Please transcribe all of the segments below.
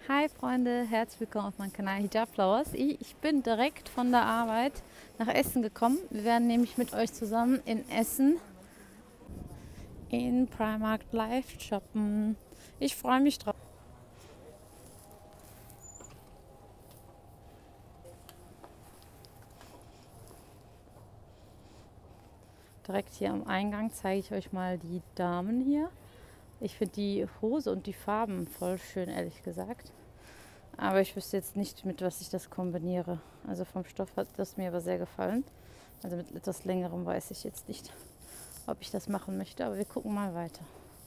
Hi Freunde, herzlich willkommen auf meinem Kanal Hijab Flowers. Ich bin direkt von der Arbeit nach Essen gekommen. Wir werden nämlich mit euch zusammen in Essen in Primark live shoppen. Ich freue mich drauf. Direkt hier am Eingang zeige ich euch mal die Damen hier. Ich finde die Hose und die Farben voll schön, ehrlich gesagt. Aber ich wüsste jetzt nicht, mit was ich das kombiniere. Also vom Stoff hat das mir aber sehr gefallen. Also mit etwas längerem weiß ich jetzt nicht, ob ich das machen möchte. Aber wir gucken mal weiter.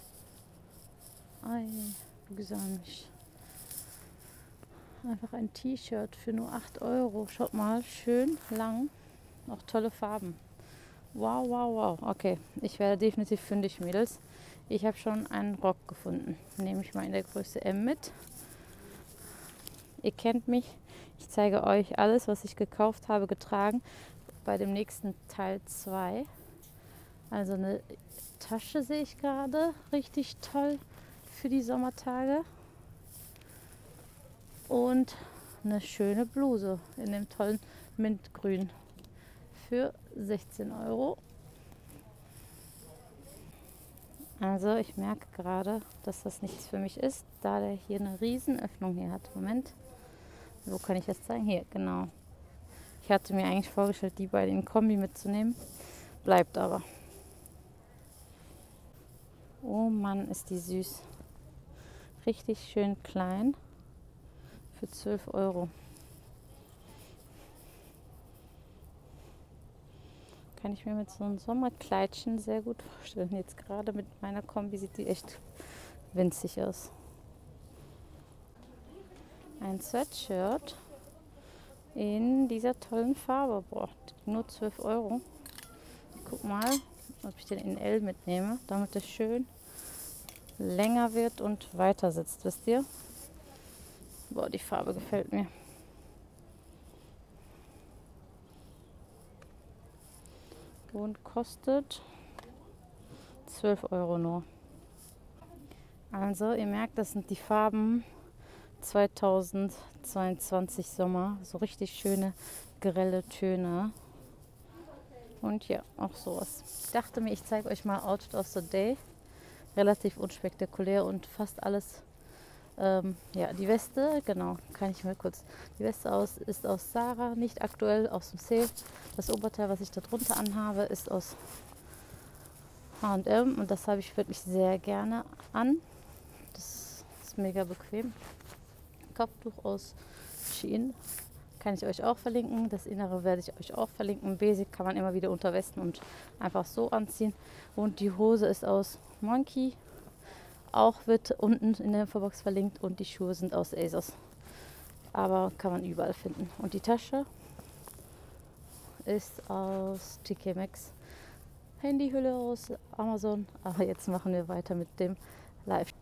Ei, güzelmiş. Einfach ein T-Shirt für nur 8 Euro. Schaut mal, schön lang. Auch tolle Farben. Wow, wow, wow. Okay, ich werde definitiv fündig, Mädels. Ich habe schon einen Rock gefunden. Nehme ich mal in der Größe M mit. Ihr kennt mich. Ich zeige euch alles, was ich gekauft habe, getragen. Bei dem nächsten Teil 2. Also eine Tasche sehe ich gerade. Richtig toll für die Sommertage. Und eine schöne Bluse in dem tollen Mintgrün für 16 Euro. Also ich merke gerade, dass das nichts für mich ist, da der hier eine Riesenöffnung hier hat. Moment, wo kann ich das zeigen? Hier, genau. Ich hatte mir eigentlich vorgestellt, die beiden in Kombi mitzunehmen. Bleibt aber. Oh Mann, ist die süß. Richtig schön klein für 12 Euro. Kann ich mir mit so einem Sommerkleidchen sehr gut vorstellen. Jetzt gerade mit meiner Kombi sieht die echt winzig aus. Ein Sweatshirt in dieser tollen Farbe. Boah, nur 12 Euro. Ich guck mal, ob ich den in L mitnehme, damit es schön länger wird und weiter sitzt, wisst ihr? Boah, die Farbe gefällt mir. Und kostet 12 Euro nur. Also, ihr merkt, das sind die Farben 2022 Sommer. So richtig schöne, grelle Töne. Und ja, auch sowas. Ich dachte mir, ich zeige euch mal Outfit of the Day. Relativ unspektakulär und fast alles. Ja, die Weste, genau, kann ich mal kurz. Die Weste ist aus Zara, nicht aktuell, aus dem Sale. Das Oberteil, was ich da drunter anhabe, ist aus H&M und das habe ich wirklich sehr gerne an. Das ist mega bequem. Kopftuch aus Shein kann ich euch auch verlinken. Das Innere werde ich euch auch verlinken. Basic kann man immer wieder unter Westen und einfach so anziehen. Und die Hose ist aus Monkey. Auch wird unten in der Infobox verlinkt und die Schuhe sind aus ASOS. Aber kann man überall finden. Und die Tasche ist aus TK Maxx. Handyhülle aus Amazon. Aber jetzt machen wir weiter mit dem Live.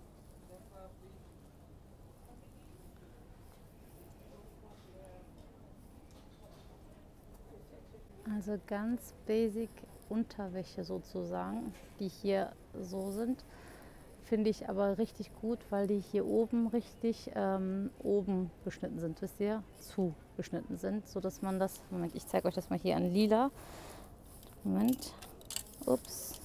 Also ganz basic Unterwäsche sozusagen, die hier so sind. Finde ich aber richtig gut, weil die hier oben richtig oben beschnitten sind, wisst ihr? Zugeschnitten sind, sodass man das, Moment, ich zeige euch das mal hier an lila. Moment, ups,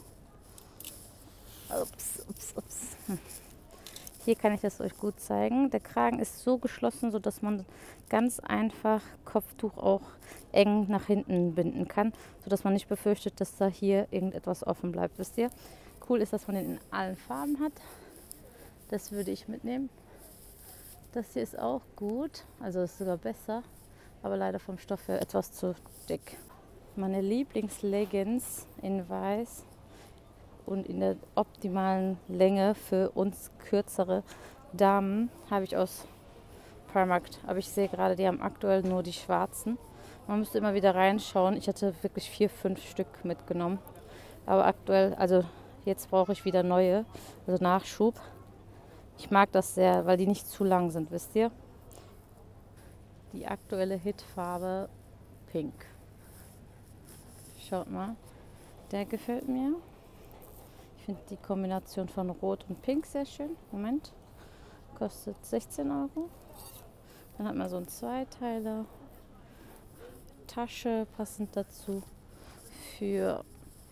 ups. Hier kann ich das euch gut zeigen. Der Kragen ist so geschlossen, sodass man ganz einfach Kopftuch auch eng nach hinten binden kann, sodass man nicht befürchtet, dass da hier irgendetwas offen bleibt, wisst ihr? Cool ist, dass man den in allen Farben hat. Das würde ich mitnehmen. Das hier ist auch gut, also ist sogar besser, aber leider vom Stoff her etwas zu dick. Meine Lieblingsleggings in weiß und in der optimalen Länge für uns kürzere Damen habe ich aus Primark. Aber ich sehe gerade, die haben aktuell nur die schwarzen. Man müsste immer wieder reinschauen. Ich hatte wirklich 4, 5 Stück mitgenommen. Aber aktuell, also jetzt brauche ich wieder neue, also Nachschub. Ich mag das sehr, weil die nicht zu lang sind, wisst ihr? Die aktuelle Hitfarbe Pink. Schaut mal, der gefällt mir. Ich finde die Kombination von Rot und Pink sehr schön. Moment, kostet 16 Euro. Dann hat man so einen Zweiteiler. Tasche passend dazu für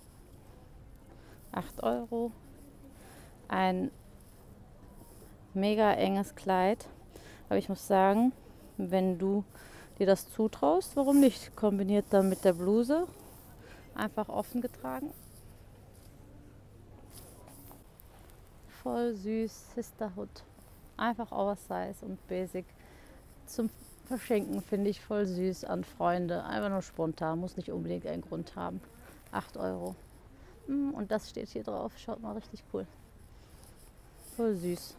8 Euro. Ein mega enges Kleid. Aber ich muss sagen, wenn du dir das zutraust, warum nicht? Kombiniert dann mit der Bluse. Einfach offen getragen. Voll süß, Sisterhood. Einfach Oversize und Basic. Zum Verschenken finde ich voll süß an Freunde. Einfach nur spontan, muss nicht unbedingt einen Grund haben. 8 Euro. Und das steht hier drauf. Schaut mal, richtig cool. Voll süß.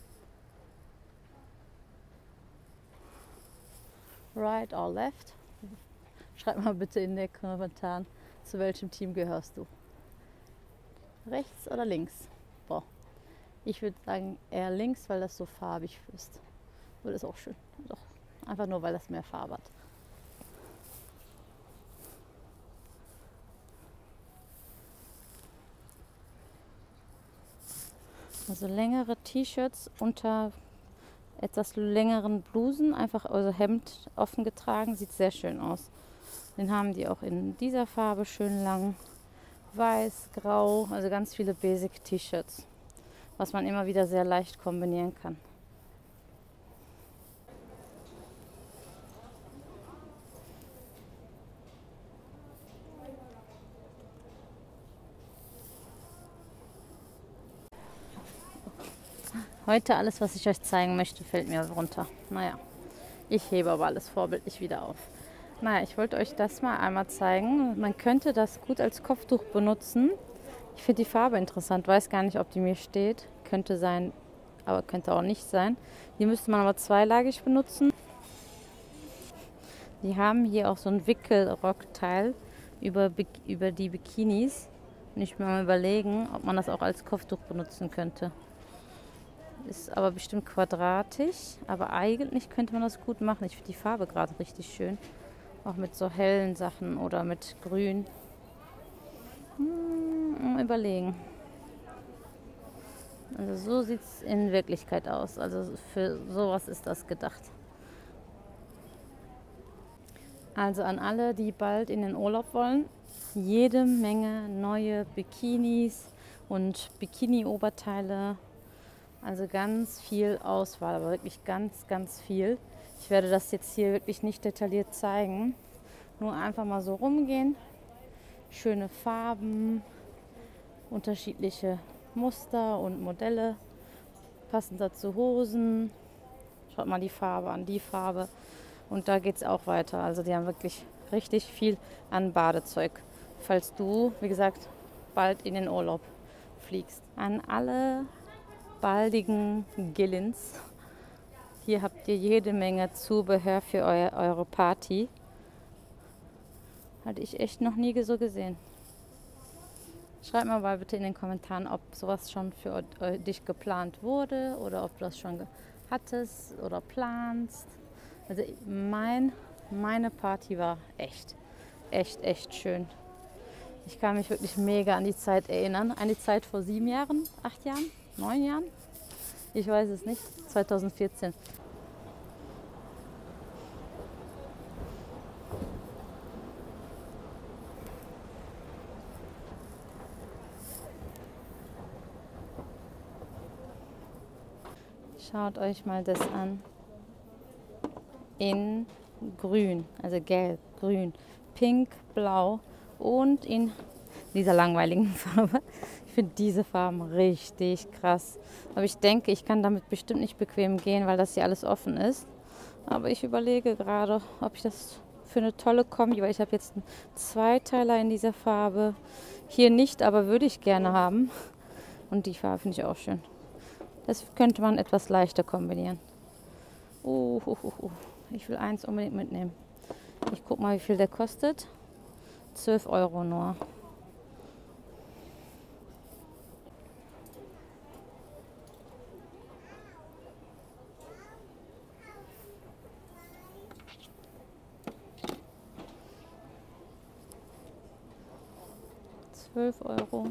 Right or left? Schreib mal bitte in den Kommentaren, zu welchem Team gehörst du. Rechts oder links? Boah. Ich würde sagen eher links, weil das so farbig ist. Aber das ist auch schön. Doch. Einfach nur, weil das mehr Farbe hat. Also längere T-Shirts unter etwas längeren Blusen, einfach also Hemd offen getragen, sieht sehr schön aus. Den haben die auch in dieser Farbe schön lang. Weiß, grau, also ganz viele Basic T-Shirts, was man immer wieder sehr leicht kombinieren kann. Heute alles, was ich euch zeigen möchte, fällt mir runter. Naja, ich hebe aber alles vorbildlich wieder auf. Naja, ich wollte euch das mal einmal zeigen. Man könnte das gut als Kopftuch benutzen. Ich finde die Farbe interessant. Weiß gar nicht, ob die mir steht. Könnte sein, aber könnte auch nicht sein. Die müsste man aber zweilagig benutzen. Die haben hier auch so ein Wickelrockteil über die Bikinis. Und ich will mal überlegen, ob man das auch als Kopftuch benutzen könnte. Ist aber bestimmt quadratisch, aber eigentlich könnte man das gut machen. Ich finde die Farbe gerade richtig schön. Auch mit so hellen Sachen oder mit grün. Überlegen. Also so sieht es in Wirklichkeit aus. Also für sowas ist das gedacht. Also an alle, die bald in den Urlaub wollen, jede Menge neue Bikinis und Bikini-Oberteile. Also ganz viel Auswahl, aber wirklich ganz, ganz viel. Ich werde das jetzt hier wirklich nicht detailliert zeigen. Nur einfach mal so rumgehen. Schöne Farben, unterschiedliche Muster und Modelle. Passend dazu Hosen. Schaut mal die Farbe an, die Farbe. Und da geht es auch weiter. Also die haben wirklich richtig viel an Badezeug. Falls du, wie gesagt, bald in den Urlaub fliegst. An alle baldigen Gillens. Hier habt ihr jede Menge Zubehör für eure Party. Hatte ich echt noch nie so gesehen. Schreibt mir mal bitte in den Kommentaren, ob sowas schon für dich geplant wurde oder ob du das schon hattest oder planst. Also meine Party war echt schön. Ich kann mich wirklich mega an die Zeit erinnern. An die Zeit vor 7 Jahren, 8 Jahren, 9 Jahren. Ich weiß es nicht. 2014. Schaut euch mal das an. In grün, also gelb, grün, pink, blau und in dieser langweiligen Farbe. Ich finde diese Farben richtig krass. Aber ich denke, ich kann damit bestimmt nicht bequem gehen, weil das hier alles offen ist. Aber ich überlege gerade, ob ich das für eine tolle Kombi, weil ich habe jetzt einen Zweiteiler in dieser Farbe. Hier nicht, aber würde ich gerne haben. Und die Farbe finde ich auch schön. Das könnte man etwas leichter kombinieren. Ich will eins unbedingt mitnehmen. Ich gucke mal, wie viel der kostet. 12 Euro nur. €12.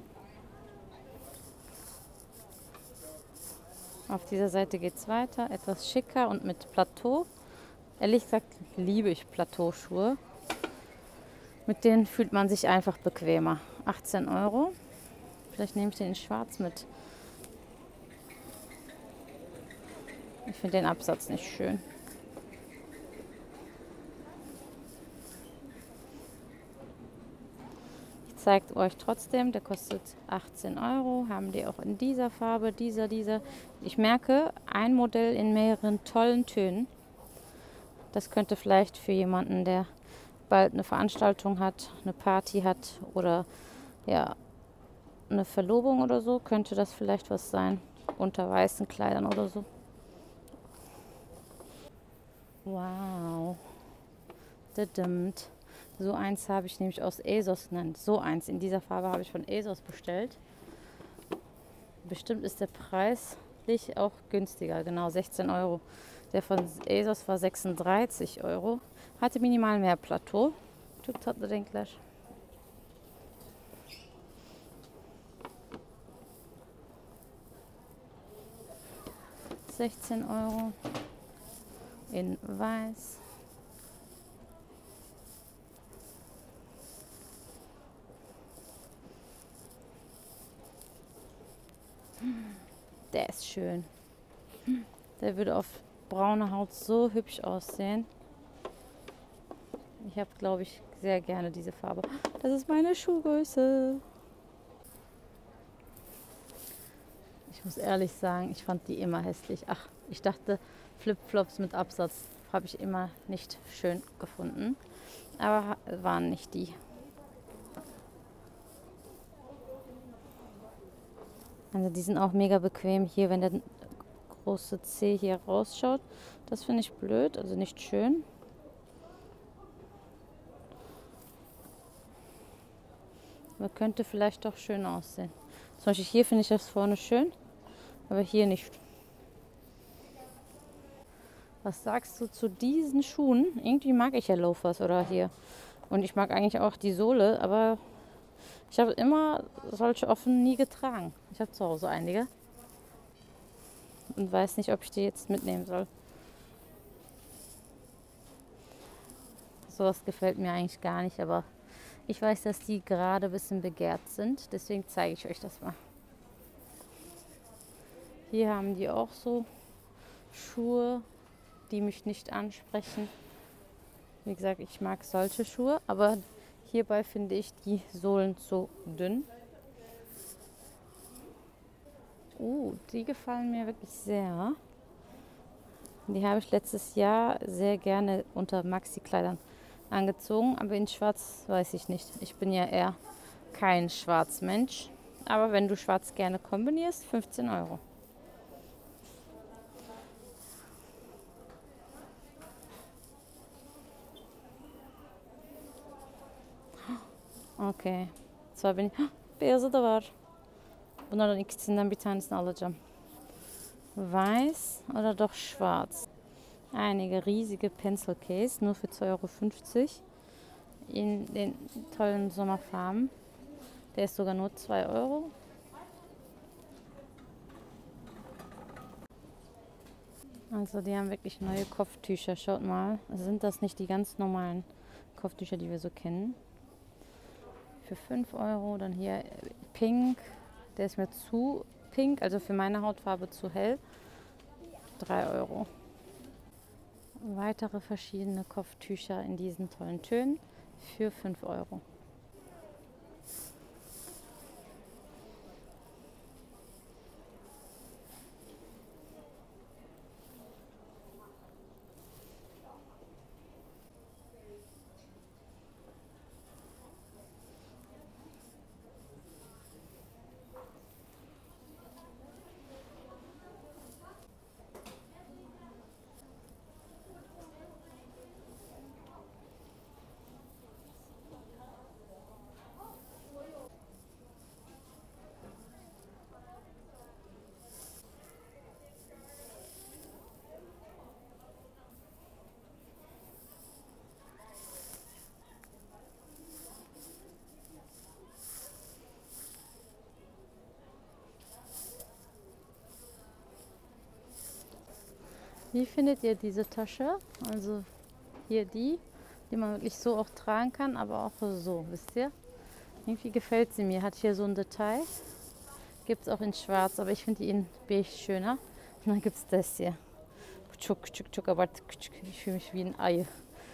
Auf dieser Seite geht es weiter, etwas schicker und mit Plateau. Ehrlich gesagt liebe ich Plateauschuhe. Mit denen fühlt man sich einfach bequemer. 18 Euro. Vielleicht nehme ich den in schwarz mit. Ich finde den Absatz nicht schön. Ich zeige euch trotzdem, der kostet 18 Euro. Haben die auch in dieser Farbe, dieser. Ich merke, ein Modell in mehreren tollen Tönen. Das könnte vielleicht für jemanden, der bald eine Veranstaltung hat, eine Party hat oder ja, eine Verlobung oder so, könnte das vielleicht was sein. Unter weißen Kleidern oder so. Wow. Dadummt. So eins habe ich nämlich aus ASOS, nein, so eins in dieser Farbe habe ich von ASOS bestellt. Bestimmt ist der preislich auch günstiger, genau 16 Euro. Der von ASOS war 36 Euro. Hatte minimal mehr Plateau. Çok tatlı renkler. €16 in weiß. Der ist schön. Der würde auf braune Haut so hübsch aussehen. Ich habe, glaube ich, sehr gerne diese Farbe. Das ist meine Schuhgröße. Ich muss ehrlich sagen, ich fand die immer hässlich. Ach, ich dachte, Flipflops mit Absatz habe ich immer nicht schön gefunden. Aber waren nicht die. Also die sind auch mega bequem hier, wenn der große Zeh hier rausschaut. Das finde ich blöd, also nicht schön. Aber könnte vielleicht doch schön aussehen. Zum Beispiel hier finde ich das vorne schön, aber hier nicht. Was sagst du zu diesen Schuhen? Irgendwie mag ich ja Loafers oder hier. Und ich mag eigentlich auch die Sohle, aber ich habe immer solche offen nie getragen. Ich habe zu Hause einige. Und weiß nicht, ob ich die jetzt mitnehmen soll. Sowas gefällt mir eigentlich gar nicht, aber ich weiß, dass die gerade ein bisschen begehrt sind. Deswegen zeige ich euch das mal. Hier haben die auch so Schuhe, die mich nicht ansprechen. Wie gesagt, ich mag solche Schuhe, aber hierbei finde ich die Sohlen zu dünn. Die gefallen mir wirklich sehr. Die habe ich letztes Jahr sehr gerne unter Maxi-Kleidern angezogen, aber in Schwarz weiß ich nicht. Ich bin ja eher kein Schwarzmensch. Aber wenn du Schwarz gerne kombinierst, 15 Euro. Okey. Sonra beyazı da var. Bunlardan ikisinden bir tanesini alacağım. Weiß oder doch schwarz? Einige riesige Pencil Case, nur für 2,50 Euro. In den tollen Sommerfarben. Der ist sogar nur 2 Euro. Also die haben wirklich neue Kopftücher. Schaut mal. Also sind das nicht die ganz normalen Kopftücher, die wir so kennen. Für 5 Euro. Dann hier Pink. Der ist mir zu pink, also für meine Hautfarbe zu hell. 3 Euro. Weitere verschiedene Kopftücher in diesen tollen Tönen für 5 Euro. Wie findet ihr diese Tasche? Also hier die man wirklich so auch tragen kann, aber auch so, wisst ihr? Irgendwie gefällt sie mir. Hat hier so ein Detail. Gibt es auch in schwarz, aber ich finde die in beige schöner. Und dann gibt es das hier. Aber ich fühle mich wie ein Ei.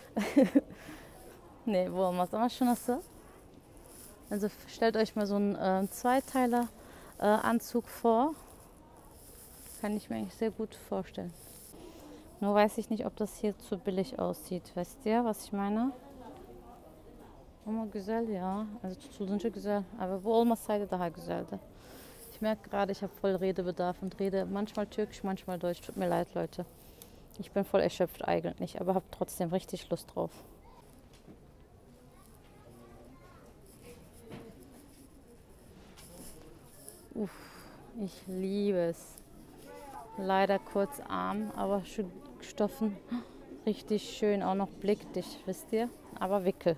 Ne, wo olmaz ama şu nasıl? Also stellt euch mal so einen Zweiteiler Anzug vor. Kann ich mir eigentlich sehr gut vorstellen. Nur weiß ich nicht, ob das hier zu billig aussieht. Wisst ihr, was ich meine? Ama güzel ya. Also tutulunca güzel. Aber bu olmasaydı daha güzeldi. Ich merke gerade, ich habe voll Redebedarf und rede manchmal Türkisch, manchmal Deutsch. Tut mir leid, Leute. Ich bin voll erschöpft eigentlich, aber habe trotzdem richtig Lust drauf. Uff, ich liebe es. Leider kurz arm, aber Stoffen richtig schön, auch noch blickdicht, wisst ihr? Aber Wickel.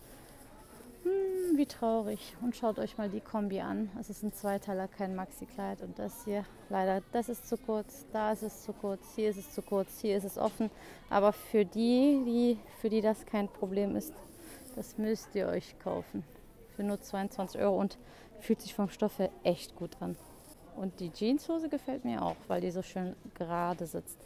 Wie traurig. Und schaut euch mal die Kombi an. Es ist ein Zweiteiler, kein Maxi-Kleid. Und das hier, leider, das ist zu kurz, da ist es zu kurz, hier ist es zu kurz, hier ist es offen. Aber für die das kein Problem ist, das müsst ihr euch kaufen. Für nur 22 € und fühlt sich vom Stoff her echt gut an. Und die Jeanshose gefällt mir auch, weil die so schön gerade sitzt.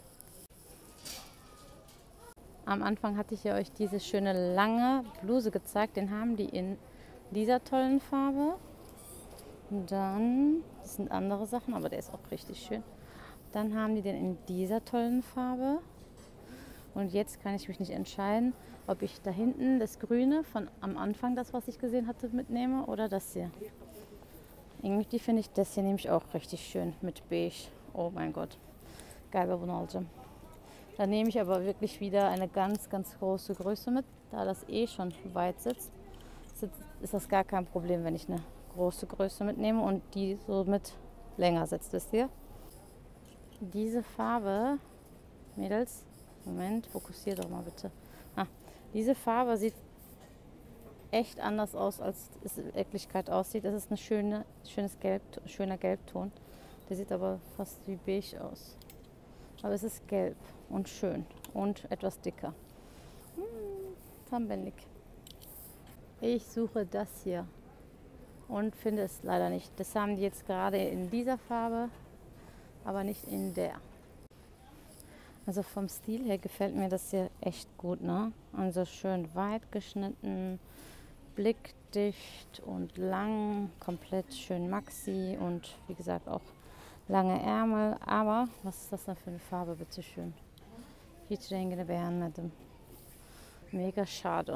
Am Anfang hatte ich ja euch diese schöne lange Bluse gezeigt. Den haben die in dieser tollen Farbe. Und dann, das sind andere Sachen, aber der ist auch richtig schön. Dann haben die den in dieser tollen Farbe. Und jetzt kann ich mich nicht entscheiden, ob ich da hinten das Grüne von am Anfang, das was ich gesehen hatte, mitnehme oder das hier. Irgendwie finde ich das hier nämlich auch richtig schön mit beige. Oh mein Gott. Galiba bunu alacağım. Da nehme ich aber wirklich wieder eine ganz, ganz große Größe mit. Da das eh schon weit sitzt, ist das gar kein Problem, wenn ich eine große Größe mitnehme und die so mit länger sitzt, wisst ihr? Diese Farbe, Mädels, Moment, fokussier doch mal bitte. Diese Farbe sieht echt anders aus, als es in Wirklichkeit aussieht. Es ist ein schöner Gelbton. Der sieht aber fast wie beige aus. Aber es ist gelb und schön und etwas dicker. Tambenlik. Ich suche das hier und finde es leider nicht. Das haben die jetzt gerade in dieser Farbe, aber nicht in der. Also vom Stil her gefällt mir das hier echt gut, ne? Also schön weit geschnitten, blickdicht und lang, komplett schön maxi und wie gesagt auch lange Ärmel. Aber was ist das denn für eine Farbe, bitteschön? Hiç rengini beğenmedim. Mega schade.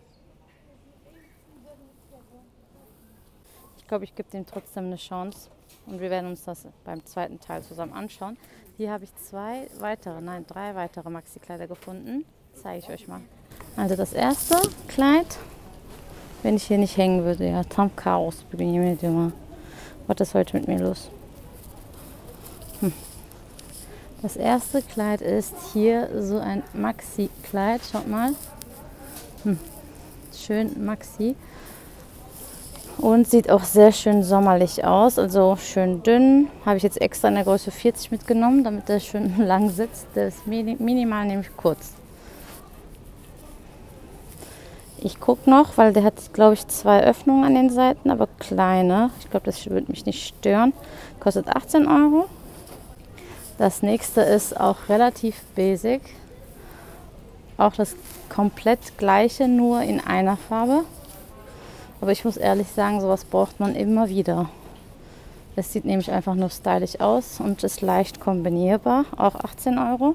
Ich glaube, ich gebe dem trotzdem eine Chance und wir werden uns das beim zweiten Teil zusammen anschauen. Hier habe ich drei weitere Maxi-Kleider gefunden. Zeige ich euch mal. Also das erste Kleid, wenn ich hier nicht hängen würde, ja, tam Chaos, was ist heute mit mir los? Das erste Kleid ist hier so ein Maxi-Kleid, schaut mal. Schön Maxi. Und sieht auch sehr schön sommerlich aus, also schön dünn. Habe ich jetzt extra in der Größe 40 mitgenommen, damit der schön lang sitzt. Der ist minimal nämlich kurz. Ich gucke noch, weil der hat, glaube ich, 2 Öffnungen an den Seiten, aber kleine. Ich glaube, das würde mich nicht stören. Kostet 18 €. Das nächste ist auch relativ basic. Auch das komplett gleiche, nur in einer Farbe. Aber ich muss ehrlich sagen, sowas braucht man immer wieder. Es sieht nämlich einfach nur stylisch aus und ist leicht kombinierbar. Auch 18 €.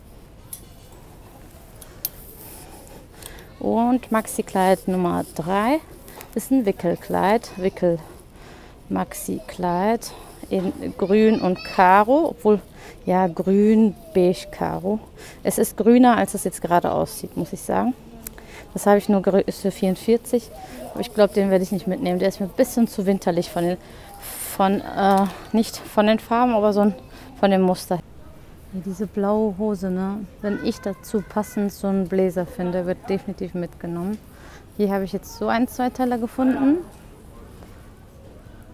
Und Maxi-Kleid Nummer 3 ist ein Wickelkleid. Wickel-Maxi-Kleid in grün und Karo. Obwohl, ja, grün, beige, Karo. Es ist grüner, als es jetzt gerade aussieht, muss ich sagen. Das habe ich nur Größe 44. Aber ich glaube, den werde ich nicht mitnehmen. Der ist mir ein bisschen zu winterlich nicht von den Farben, aber von dem Muster. Diese blaue Hose, ne? Wenn ich dazu passend so einen Bläser finde, wird definitiv mitgenommen. Hier habe ich jetzt so einen Zweiteiler gefunden.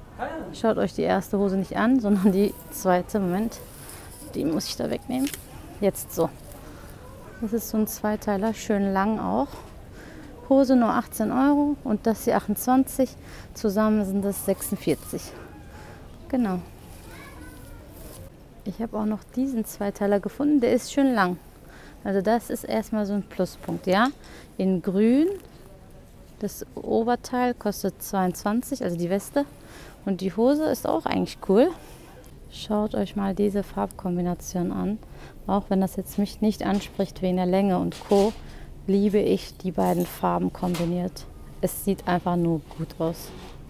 Schaut euch die erste Hose nicht an, sondern die zweite. Moment, die muss ich da wegnehmen. Jetzt so. Das ist so ein Zweiteiler, schön lang auch. Hose nur 18 Euro und das hier 28. Zusammen sind das 46. Genau. Ich habe auch noch diesen Zweiteiler gefunden, der ist schön lang. Also das ist erstmal so ein Pluspunkt, ja. In grün, das Oberteil kostet 22, also die Weste. Und die Hose ist auch eigentlich cool. Schaut euch mal diese Farbkombination an. Auch wenn das jetzt mich nicht anspricht wegen der Länge und Co., liebe ich die beiden Farben kombiniert. Es sieht einfach nur gut aus.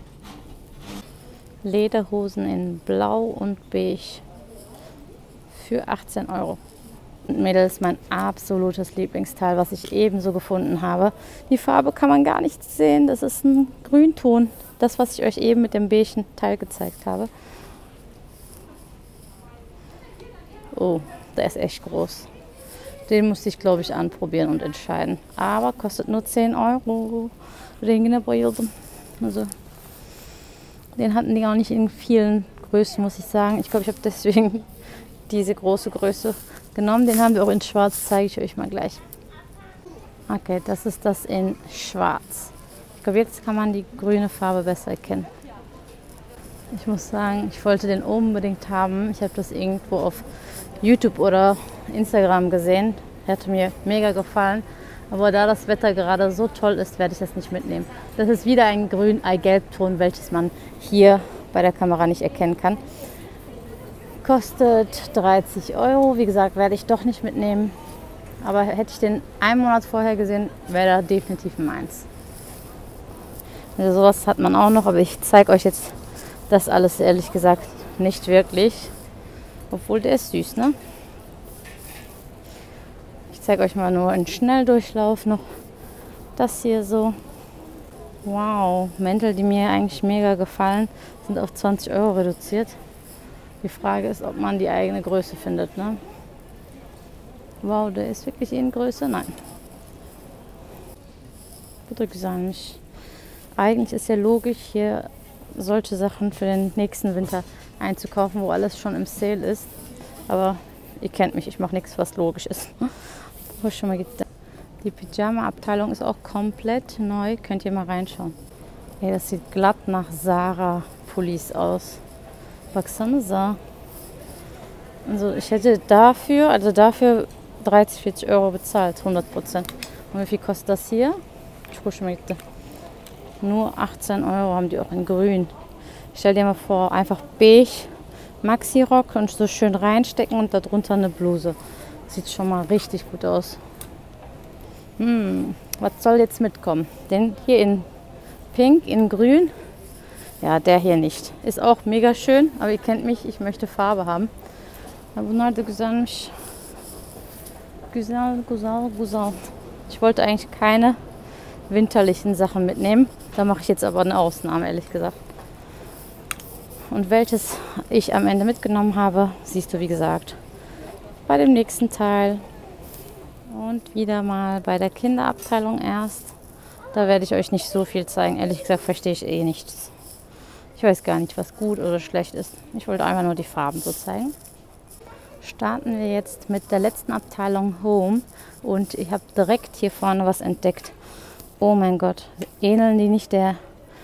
Lederhosen in Blau und Beige für 18 Euro. Und Mädels, mein absolutes Lieblingsteil, was ich ebenso gefunden habe. Die Farbe kann man gar nicht sehen, das ist ein Grünton. Das, was ich euch eben mit dem beigen Teil gezeigt habe. Oh, der ist echt groß. Den musste ich, glaube ich, anprobieren und entscheiden. Aber kostet nur 10 Euro. Also, den hatten die auch nicht in vielen Größen, muss ich sagen. Ich glaube, ich habe deswegen diese große Größe genommen. Den haben wir auch in Schwarz, zeige ich euch mal gleich. Okay, das ist das in Schwarz. Ich glaube, jetzt kann man die grüne Farbe besser erkennen. Ich muss sagen, ich wollte den unbedingt haben. Ich habe das irgendwo auf YouTube oder Instagram gesehen. Der hat mir mega gefallen. Aber da das Wetter gerade so toll ist, werde ich das nicht mitnehmen. Das ist wieder ein grün-ei-gelb-Ton, welches man hier bei der Kamera nicht erkennen kann. Kostet 30 Euro. Wie gesagt, werde ich doch nicht mitnehmen. Aber hätte ich den einen Monat vorher gesehen, wäre er definitiv meins. Also sowas hat man auch noch, aber ich zeige euch jetzt das alles ehrlich gesagt nicht wirklich. Obwohl der ist süß, ne? Ich zeige euch mal nur einen Schnelldurchlauf noch. Das hier so. Wow, Mäntel, die mir eigentlich mega gefallen, sind auf 20 Euro reduziert. Die Frage ist, ob man die eigene Größe findet, ne? Wow, der ist wirklich in Größe? Nein. Eigentlich ist ja logisch, hier solche Sachen für den nächsten Winter einzukaufen, wo alles schon im Sale ist. Aber ihr kennt mich, ich mache nichts, was logisch ist. Die Pyjama-Abteilung ist auch komplett neu. Könnt ihr mal reinschauen. Hey, das sieht glatt nach Zara-Pullis aus. Baksana. Also ich hätte dafür 30, 40 Euro bezahlt, 100%. Und wie viel kostet das hier? Nur 18 Euro haben die auch in grün. Stell dir mal vor, einfach beige Maxi-Rock und so schön reinstecken und darunter eine Bluse. Sieht schon mal richtig gut aus. Was soll jetzt mitkommen? Den hier in pink, in grün. Ja, der hier nicht. Ist auch mega schön, aber ihr kennt mich, ich möchte Farbe haben. Ich wollte eigentlich keine winterlichen Sachen mitnehmen. Da mache ich jetzt aber eine Ausnahme, ehrlich gesagt. Und welches ich am Ende mitgenommen habe, siehst du, wie gesagt, bei dem nächsten Teil. Und wieder mal bei der Kinderabteilung erst. Da werde ich euch nicht so viel zeigen. Ehrlich gesagt verstehe ich eh nichts. Ich weiß gar nicht, was gut oder schlecht ist. Ich wollte einfach nur die Farben so zeigen. Starten wir jetzt mit der letzten Abteilung Home. Und ich habe direkt hier vorne was entdeckt. Oh mein Gott, ähneln die nicht den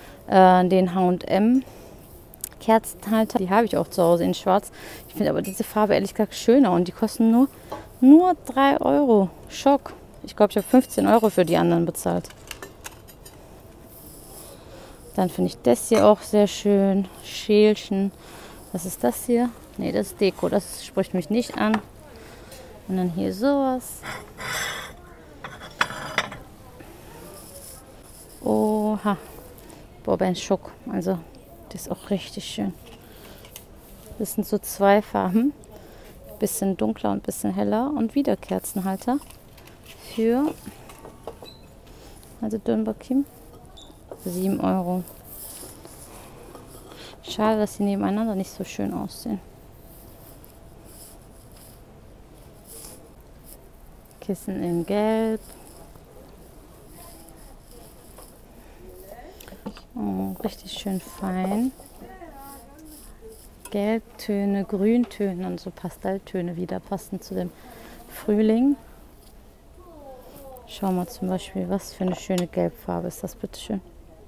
H&M Kerzenhalter? Die habe ich auch zu Hause in schwarz. Ich finde aber diese Farbe ehrlich gesagt schöner und die kosten nur 3 Euro. Schock. Ich glaube, ich habe 15 Euro für die anderen bezahlt. Dann finde ich das hier auch sehr schön. Schälchen. Was ist das hier? Ne, das ist Deko. Das spricht mich nicht an. Und dann hier sowas. Oha. Boah, ein Schock. Also, das ist auch richtig schön. Das sind so zwei Farben. Bisschen dunkler und bisschen heller. Und wieder Kerzenhalter. Für, also Dönbakim, 7 Euro. Schade, dass sie nebeneinander nicht so schön aussehen. Kissen in Gelb. Oh, richtig schön fein. Gelbtöne, Grüntöne und so Pastelltöne wieder passend zu dem Frühling. Schau mal zum Beispiel, was für eine schöne Gelbfarbe ist das, bitteschön.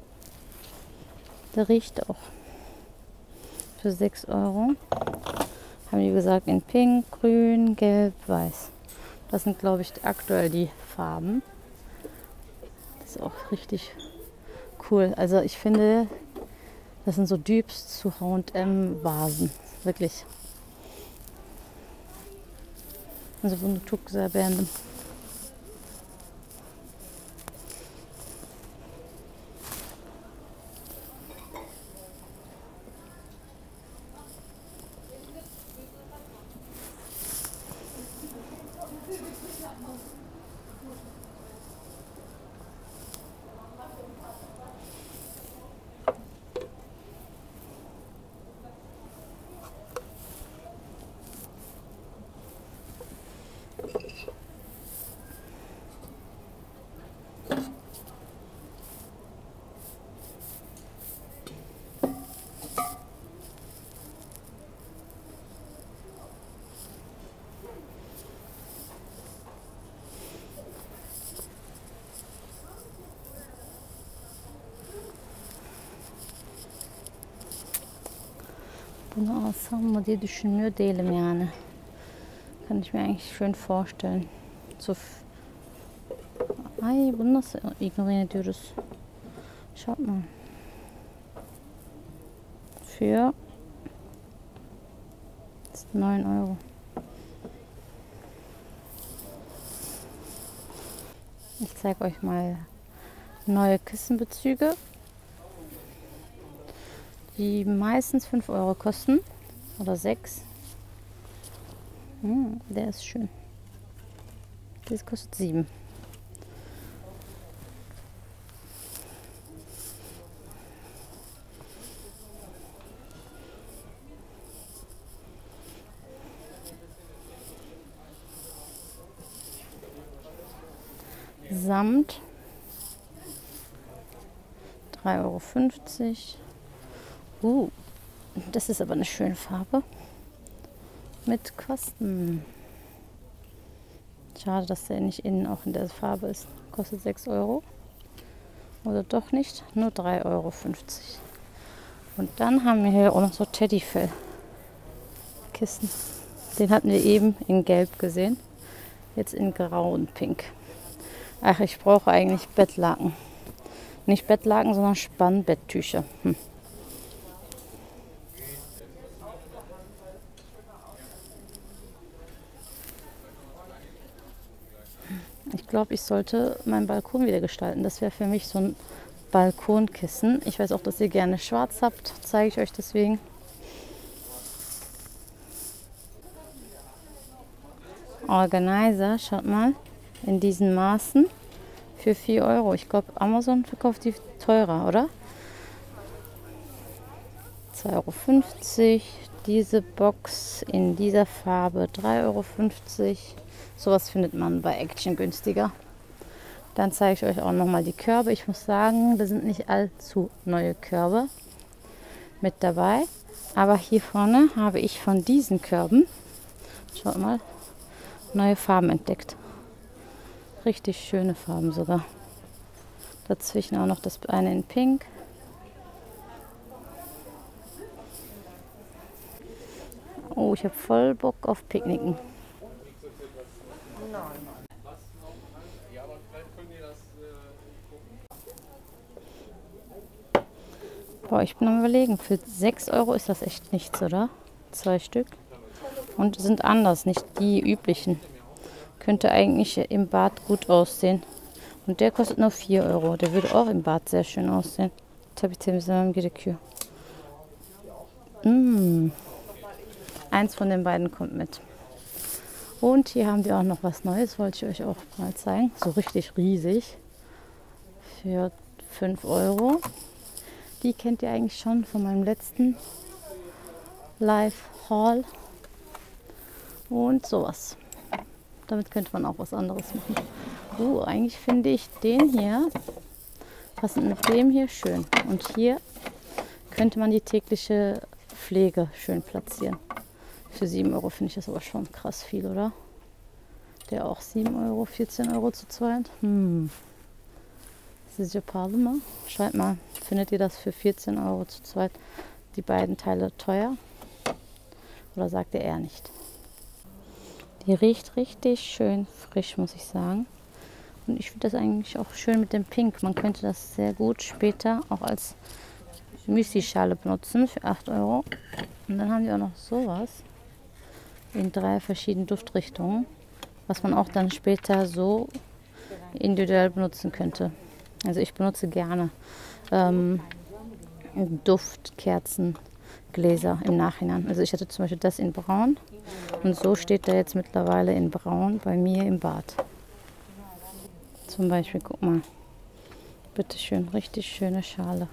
Der riecht auch. Für 6 Euro. Haben die gesagt in Pink, Grün, Gelb, Weiß. Das sind, glaube ich, aktuell die Farben. Das ist auch richtig cool. Also ich finde, das sind so Dupes zu H&M-Vasen. Wirklich. Also bunu çok güzel beğendim. Bunu alsam mı diye düşünmüyor değilim yani. Kann ich mir eigentlich schön vorstellen. So Ay, bunu nasıl ignorieren ediyoruz? Schaut mal. Für 9 Euro. Ich zeige euch mal neue Kissenbezüge, die meistens 5 Euro kosten oder 6. Der ist schön. Das kostet 7. Samt 3,50 Euro. Das ist aber eine schöne Farbe. Mit Quasten. Schade, dass der nicht innen auch in der Farbe ist. Kostet 6 Euro. Oder doch nicht, nur 3,50 Euro. Und dann haben wir hier auch noch so Teddyfell-Kissen. Den hatten wir eben in Gelb gesehen. Jetzt in Grau und Pink. Ach, ich brauche eigentlich Bettlaken. Nicht Bettlaken, sondern Spannbetttücher. Ich glaube, ich sollte meinen Balkon wieder gestalten. Das wäre für mich so ein Balkonkissen. Ich weiß auch, dass ihr gerne schwarz habt. Zeige ich euch deswegen. Organizer, schaut mal. In diesen Maßen für 4 Euro. Ich glaube, Amazon verkauft die teurer, oder? 2,50 Euro. Diese Box in dieser Farbe 3,50 Euro. Sowas findet man bei Action günstiger. Dann zeige ich euch auch nochmal die Körbe. Ich muss sagen, da sind nicht allzu neue Körbe mit dabei. Aber hier vorne habe ich von diesen Körben, schaut mal, neue Farben entdeckt. Richtig schöne Farben sogar. Dazwischen auch noch das eine in Pink. Oh, ich habe voll Bock auf Picknicken. Boah, ich bin am Überlegen. Für 6 Euro ist das echt nichts, oder? 2 Stück. Und sind anders, nicht die üblichen. Könnte eigentlich im Bad gut aussehen. Und der kostet nur 4 Euro. Der würde auch im Bad sehr schön aussehen. Tabii temizlemem gerekiyor. Eins von den beiden kommt mit. Und hier haben wir auch noch was Neues, wollte ich euch auch mal zeigen. So richtig riesig. Für 5 Euro. Die kennt ihr eigentlich schon von meinem letzten Live-Haul. Und sowas. Damit könnte man auch was anderes machen. Eigentlich finde ich den hier, passend mit dem hier, schön. Und hier könnte man die tägliche Pflege schön platzieren. Für 7 Euro finde ich das aber schon krass viel, oder? Der auch 7 Euro, 14 Euro zu zweit. Sizce pahalı mı? Schreibt mal, findet ihr das für 14 Euro zu zweit, die beiden Teile teuer? Oder sagt ihr eher nicht? Die riecht richtig schön frisch, muss ich sagen. Und ich finde das eigentlich auch schön mit dem Pink. Man könnte das sehr gut später auch als Müsli-Schale benutzen für 8 Euro. Und dann haben die auch noch sowas in 3 verschiedenen Duftrichtungen, was man auch dann später so individuell benutzen könnte. Also ich benutze gerne Duftkerzengläser im Nachhinein. Also ich hatte zum Beispiel das in Braun und so steht der jetzt mittlerweile in Braun bei mir im Bad. Zum Beispiel, guck mal, bitteschön, richtig schöne Schale.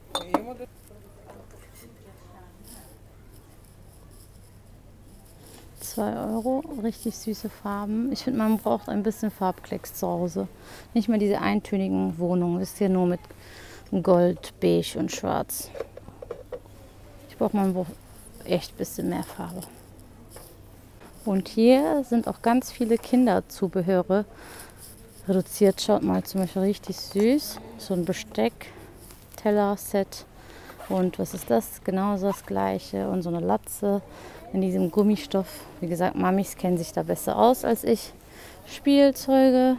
2 Euro, richtig süße Farben. Ich finde, man braucht ein bisschen Farbklecks zu Hause. Nicht mehr diese eintönigen Wohnungen. Wisst ihr, nur mit Gold, Beige und Schwarz. Man braucht echt ein bisschen mehr Farbe. Und hier sind auch ganz viele Kinderzubehöre reduziert. Schaut mal, zum Beispiel richtig süß. So ein Besteck, Teller-Set. Und was ist das? Genauso das gleiche. Und so eine Latze in diesem Gummistoff. Wie gesagt, Mamis kennen sich da besser aus als ich. Spielzeuge.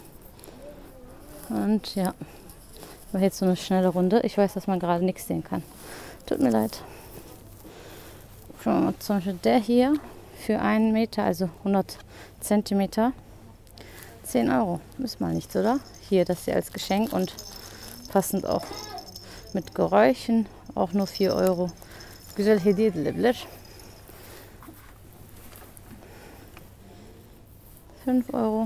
Und ja, war jetzt so eine schnelle Runde. Ich weiß, dass man gerade nichts sehen kann. Tut mir leid. Schauen wir mal, zum Beispiel der hier für 1 Meter, also 100 Zentimeter. 10 Euro. Ist mal nichts, oder? Hier, das hier als Geschenk und passend auch mit Geräuschen. Auch nur 4 Euro. Güzel hediye edilebilir. 5 Euro.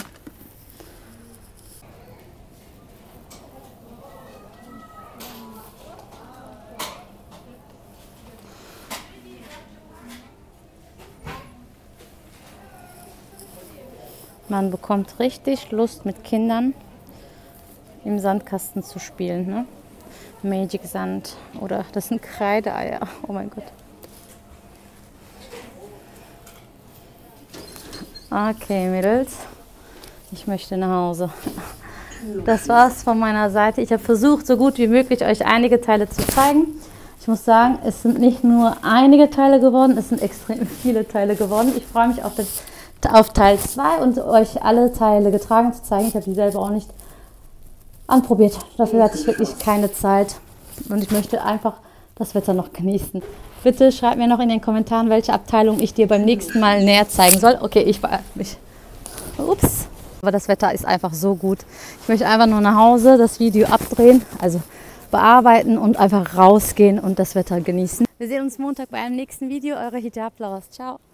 Man bekommt richtig Lust, mit Kindern im Sandkasten zu spielen. Ne? Magic Sand oder das sind Kreideeier. Oh mein Gott. Okay, Mädels. Ich möchte nach Hause. Das war's von meiner Seite. Ich habe versucht, so gut wie möglich euch einige Teile zu zeigen. Ich muss sagen, es sind nicht nur einige Teile geworden, es sind extrem viele Teile geworden. Ich freue mich auf Teil 2 und euch alle Teile getragen zu zeigen. Ich habe die selber auch nicht anprobiert. Dafür hatte ich wirklich keine Zeit. Und ich möchte einfach das Wetter noch genießen. Bitte schreib mir noch in den Kommentaren, welche Abteilung ich dir beim nächsten Mal näher zeigen soll. Okay, ich beeile mich. Ups. Aber das Wetter ist einfach so gut. Ich möchte einfach nur nach Hause das Video abdrehen, also bearbeiten und einfach rausgehen und das Wetter genießen. Wir sehen uns Montag bei einem nächsten Video. Eure Hijab Lovers. Ciao.